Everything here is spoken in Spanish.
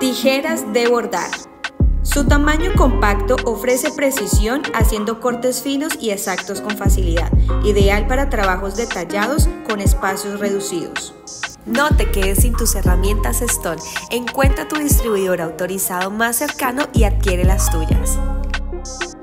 Tijeras de bordar. Su tamaño compacto ofrece precisión haciendo cortes finos y exactos con facilidad, ideal para trabajos detallados con espacios reducidos. No te quedes sin tus herramientas Stone. Encuentra tu distribuidor autorizado más cercano y adquiere las tuyas.